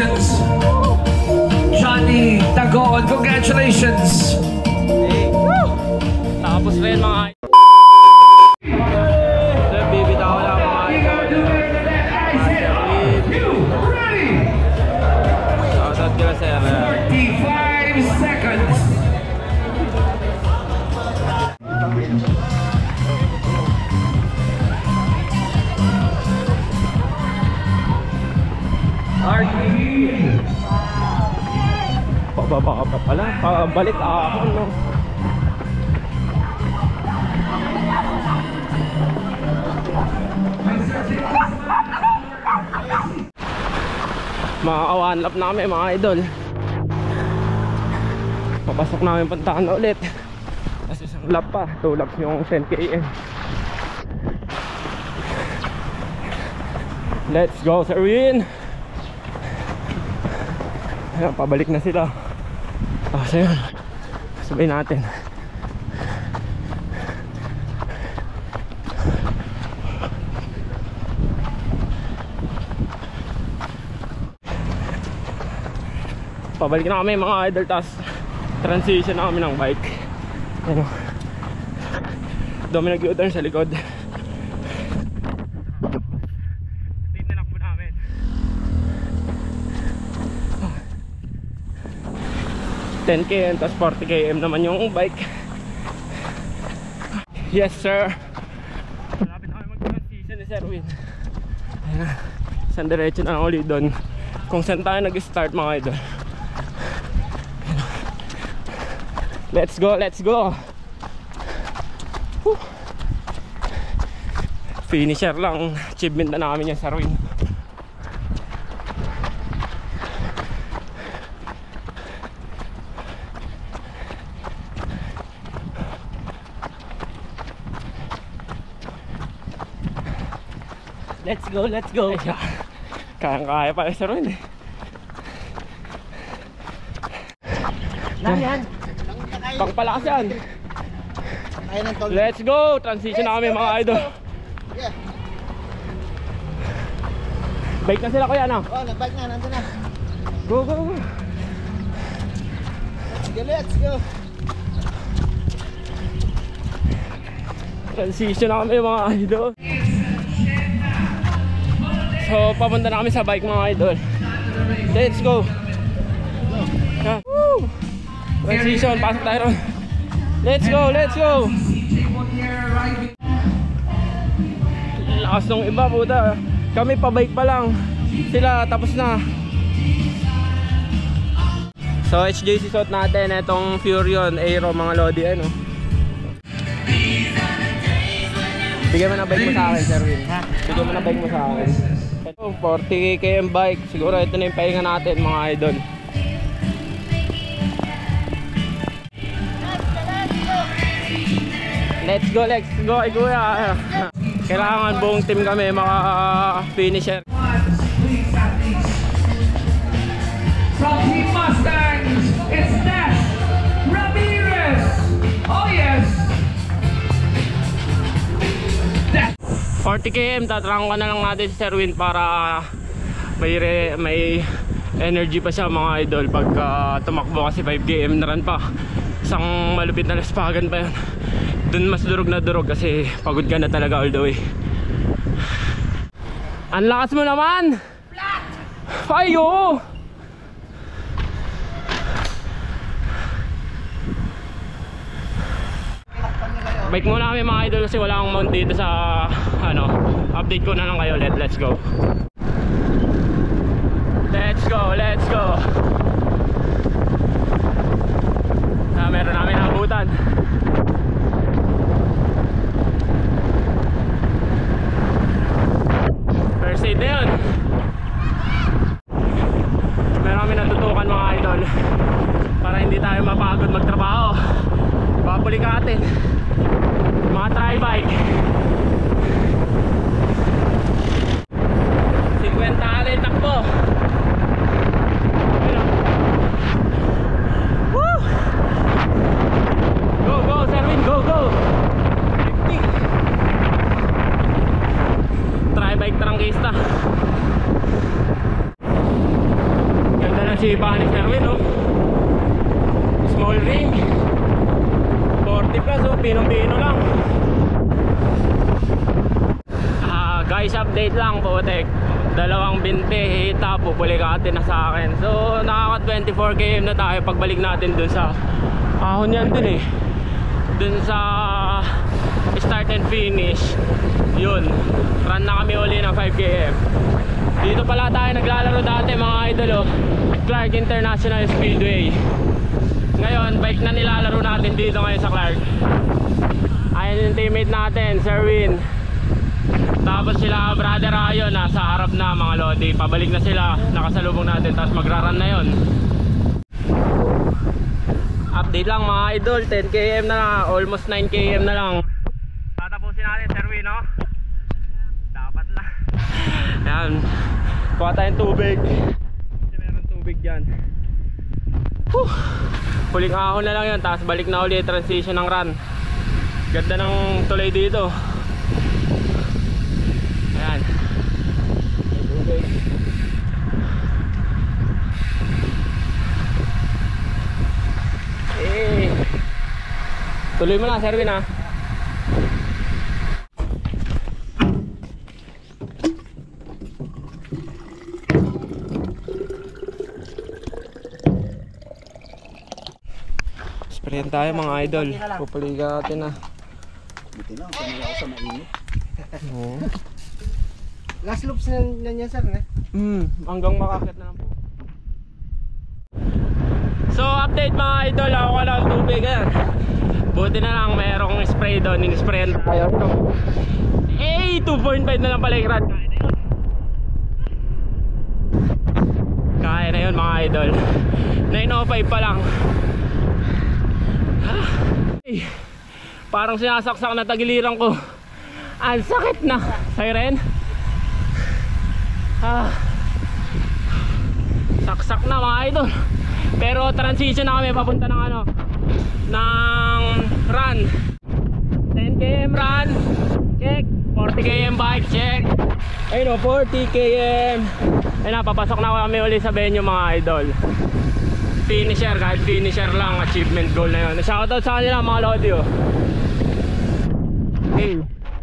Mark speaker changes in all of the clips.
Speaker 1: Congratulations, Johnny Tagon. Congratulations.
Speaker 2: Hey. Tapos rin mga bibitaw lang mga shoutout kila sir.
Speaker 1: 45 seconds.
Speaker 2: Pababa ka pa pala, pabalik ako no. Makaka-one lap namin mga idol. Papasok namin Punta Cana ulit. Kasi isang lap pa, 2 laps yung 10 km. Let's go Sir Win. Ayan, pabalik na sila. So yun, sabay natin. Pabalik na kami mga idol, tas transition na kami ng bike. Ano, dami nag-u-turn sa likod. Tinanakbo namin 10 km, tas 40 km naman yung bike. Yes sir. Malapit na kami mag-transition ni Sir Win. Ayan na, isang diretso na ulit doon kung saan tayo nag-start mga idol. Let's go, let's go. Whew. Finisher lang, achievement na namin yung Sir Win.
Speaker 3: Let's go, let's go.
Speaker 2: Kaya pala Sir Win eh.
Speaker 3: Yan.
Speaker 2: Pangpalakas yan. Let's go, transition na kami mga idol.
Speaker 3: Yeah.
Speaker 2: Bike na sila kuya no?
Speaker 3: Oh, nag-bike na, nandun na.
Speaker 2: Go, go, go.
Speaker 3: Let's go.
Speaker 2: Transition na kami mga idol. So papunta na kami sa bike mga idol. Let's go. Woo! Transition, pasok tayo ron. Let's go, let's go. Lakas nung iba puta. Kami pa bike pa lang. Sila tapos na. So HJC suot natin itong Furion Aero mga lodi ano. Bigyan mo na bike mo sa akin Sir Win. Bigyan mo na bike mo sa akin. Ito 40 km bike. Siguro ito na yung pahinga natin mga idol. Let's go kuya. Kailangan buong team kami maka-finisher.
Speaker 1: From Team Mustangs, it's Nash Ramirez. Oh yes.
Speaker 2: 40 km, tatrangkan na lang natin si Sir Win para may energy pa siya mga idol pagka tumakbo kasi 5 km na rin pa. Isang malupit na laspagan pa yan. Dun mas durog na durog kasi pagod ka na talaga all the way. Ang lakas mo naman! Flat! Ayo! Bike muna kami mga idol kasi wala akong mount dito sa ano. Update ko na lang kayo ulit. Let's go. Let's go, let's go. Meron namin nabutan. First aid na yun. Meron kami natutukan mga idol para hindi tayo mapagod magtrabaho. Papulikatin mga tri-bike 50 alay takbo. Woo! Go, go, Sir Win, go, go. Tri-bike trangkista. sipa ni Sherwin, no? Small ring 40 plus, oh, pinong-pino lang. Guys, update lang po, tek. Dalawang binti, hita, pupulikati na sa akin. So, nakaka 24 km na tayo pagbalik natin dun sa ahon yan din eh. Dun sa start and finish. Yun, run na kami uli ng 5 km. Dito pala tayo naglalaro dati mga idol, oh. Clark International Speedway. Ngayon, bike na nilalaro natin dito ngayon sa Clark. Ayan yung teammate natin, Sherwin. Tapos sila brother Ayon, nasa harap na mga lodi. Pabalik na sila, nakasalubong natin. Tapos magra-run na yon. Update lang mga idol, 10 km na lang, almost 9 km na lang. Tatapusin natin, Sherwin, no? Dapat lang. Ayan, kuha tayong tubig. Kasi meron tubig dyan. Huling ahon na lang yun, tapos balik na ulit transition ng run. Ganda ng tulay dito. Ayan. Tubig. Tuloy mo na, Sherwin, ha. Sprayin tayo mga idol. Pupuligan natin na.
Speaker 3: Buti lang, sanay ako sa mainit.
Speaker 2: Oo.
Speaker 3: Last loops na niya, sir, eh?
Speaker 2: Hanggang makakit na lang po. So update mga idol, ako ka lang tubig. Buti na lang mayroong spray doon. In-sprayan tayo. 2.5 na lang pala yung rad. Kaya na yun mga idol. 9.05 pa lang. Parang sinasaksak na tagiliran ko. Ang sakit na. Siren. Saksak na mga idol. Pero transition na kami papunta ng ano, ng run. 10 km run, check. 40 km bike, check. Ayun o, 40 km. Ayun na, papasok na kami ulit sa venue mga idol. Finisher, kahit finisher lang, achievement goal na yun. Shoutout sa kanila mga lodi, oh. Hey.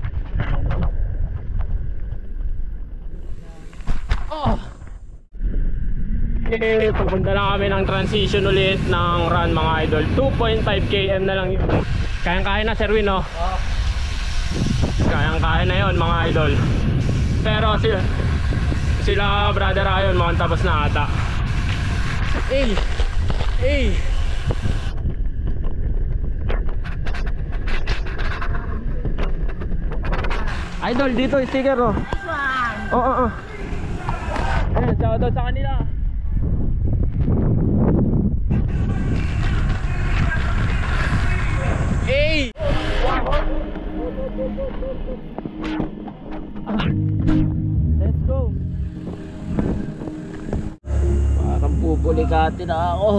Speaker 2: Okay, pupunta na kami ng transition ulit ng run mga idol. 2.5 km na lang yun. Kayang-kaya na, Sherwin, no? Kayang-kaya na yun mga idol. Pero sila brother Ayon, mukhang tapos na ata. Hey! Hey! Idol, dito sticker, oh. Oo. Ayun, shoutout sa kanila. Hey! Let's go. Parang pupulikati na ako.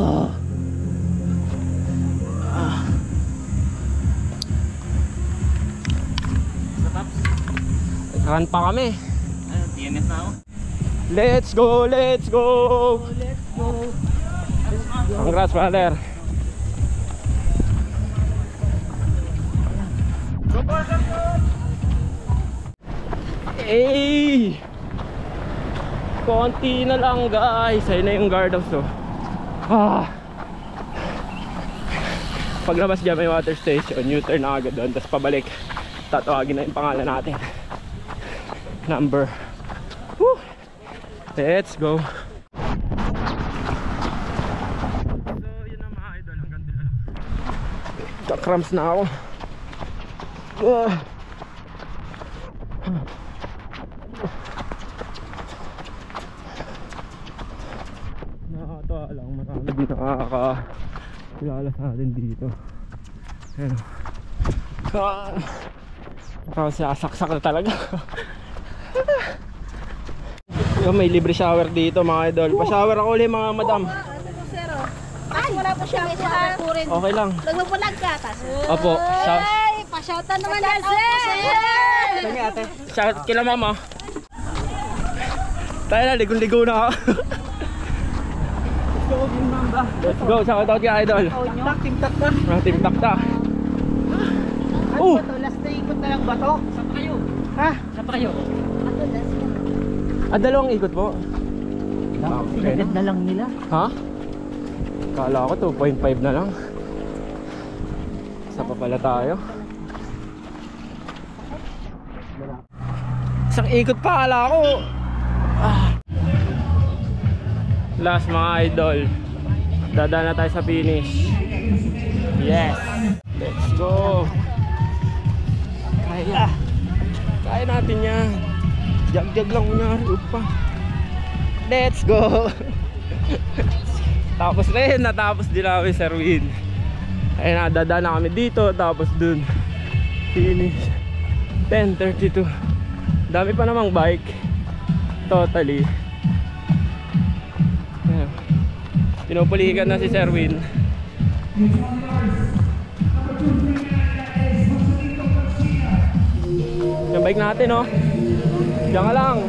Speaker 2: Run pa kami.
Speaker 3: TNS na ako.
Speaker 2: Let's go, let's go.
Speaker 3: Let's go.
Speaker 2: Congrats, brother. Hey! Konti na lang guys. Ayun na yung guard house, oh. Paglabas dyan may water station, U-turn na agad doon, tapos pabalik. Tatawagin na yung pangalan natin. Number. Woo! Let's go. So yun na mga idol, hanggang dito lang. Kakrams na ako. Nakakatawa lang, marami din nakakakilala sa atin dito. Ayan. Parang sasaksak na talaga. Yung may libre shower dito mga idol. Pa-shower ako ulit mga madam.
Speaker 4: Ay, wala po siya.
Speaker 2: Okay lang.
Speaker 4: Nagpapalag ka, tas.
Speaker 2: Opo.
Speaker 4: Ay, pa-shoutan naman yan, sir.
Speaker 2: Shout kila mama. Tayo na, ligon-ligo na ako. Let's go, shout out ka idol.
Speaker 3: Team takta.
Speaker 2: Team Takta.
Speaker 3: Ano ba to? Last na ikot na lang ba to? Saan pa kayo? Ha? Saan pa kayo?
Speaker 2: Dalawang ikot po.
Speaker 3: Pinagad na lang nila.
Speaker 2: Ha? Kala ko 2.5 na lang. Isa pa pala tayo. Isang ikot pa kala ko. Last mga idol. Dadaan na tayo sa finish. Yes. Let's go. Kaya. Kaya natin yan. Jag-jag lang kunyari. Upa. Let's go. Tapos rin, natapos din namin Sir Win. Ayun, nadadaan na kami dito. Tapos dun finish 10:32. Dami pa namang bike. Totally. Ayan. Pinupulikan na si Sir Win. Yung bike natin, oh. Diyan ka lang.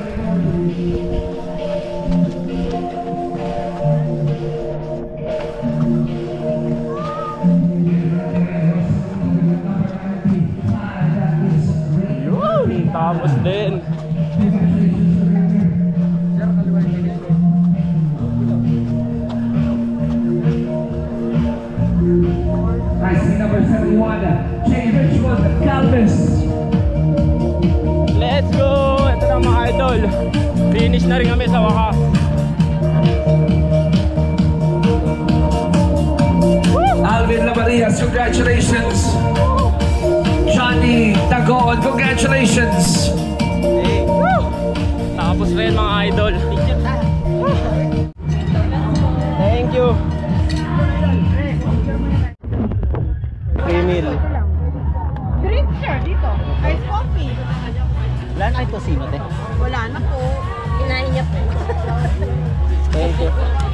Speaker 2: Yun, tapos din.
Speaker 1: I see number 71, Jay Richwood Calvis.
Speaker 2: Let's go! Ito na mga idol. Finish na rin kami sa wakas.
Speaker 1: Alvin Lamarias, congratulations. Johnny Tagon, congratulations.
Speaker 2: Tapos rin mga idol. Thank you. 3 mil.
Speaker 4: Drink sir dito. Ice coffee.
Speaker 3: Wala na ito sino te?
Speaker 4: Wala na po. Kinain niya po.
Speaker 2: Thank you.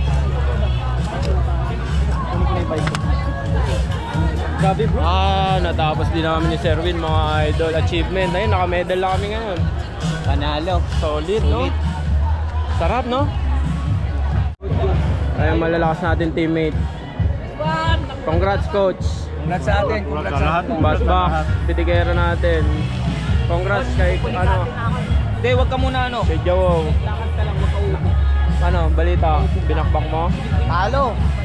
Speaker 3: Gabi bro.
Speaker 2: Natapos din namin ni Sir Win mga idol. Achievement. Ayun, naka-medal lang kami ngayon.
Speaker 3: Panalo.
Speaker 2: Solid, no? Sarap, no? Ayun, malalakas natin teammate. Congrats, coach.
Speaker 3: Congrats sa atin. Congrats sa atin.
Speaker 2: Basbak, pitigera natin. Congrats kay, ano,
Speaker 3: Hindi, wag ka muna ano.
Speaker 2: kay Jawow. Ano, balita, binakbak mo?
Speaker 3: Talo.